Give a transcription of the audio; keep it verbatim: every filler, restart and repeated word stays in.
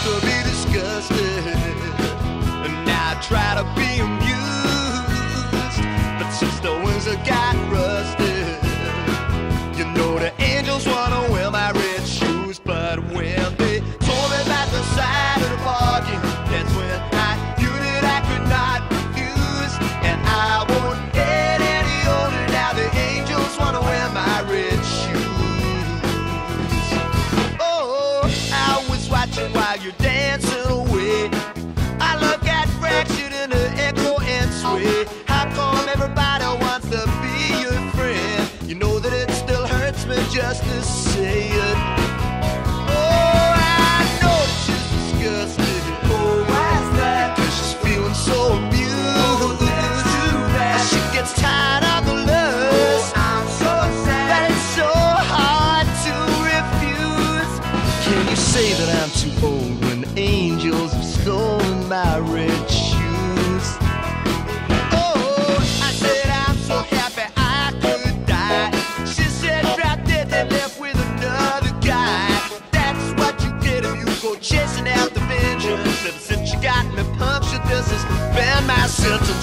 used to be disgusted, and now I try to be amused. But since the wings have got rusted, you know the angels wanna wear my red shoes. But when they told me about the side of the bargain, that's when I knew that I could not refuse. And I won't get any older now. The angels wanna wear my red shoes. Oh, I was watching while you're dancing away. I look at fractured in the echo and sway. How come everybody wants to be your friend? You know that it still hurts me just to say it. Oh, I know she's disgusted. Oh, why's that? 'Cause she's feeling so abused. Oh, that's too bad. She gets tired of the lust. Oh, I'm so sad. That it's so hard to refuse. Can you say that I'm too old when angels have stolen my red shoes? Oh, I said I'm so happy I could die. She said drop dead and left with another guy. That's what you get if you go chasing after vengeance. Ever since you got me punctured, this has been my sentence.